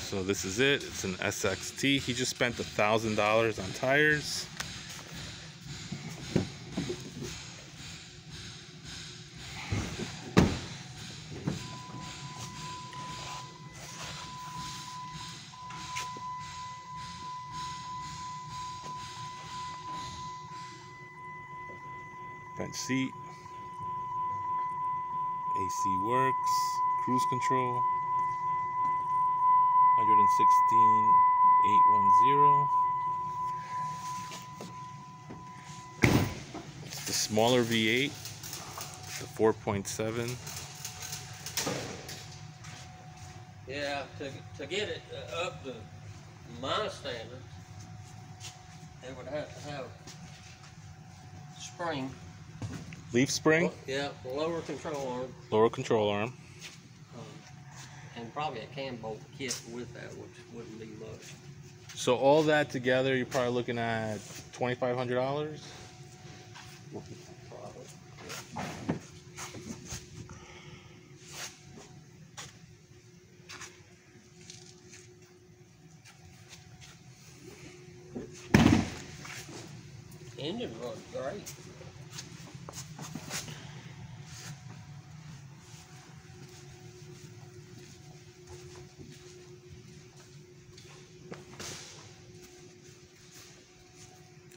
So this is it. It's an SXT. He just spent $1,000 on tires. Front seat. AC works. Cruise control. 116,810. It's the smaller V8, the 4.7. Yeah, to get it up to my standards, they would have to have spring. Leaf spring? Yeah, lower control arm. Lower control arm. And probably a cam bolt kit with that, which wouldn't be much. So all that together, you're probably looking at $2,500? Probably. Engine runs great.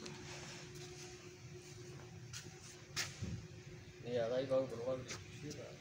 Yeah, they've overloaded the shit out of it.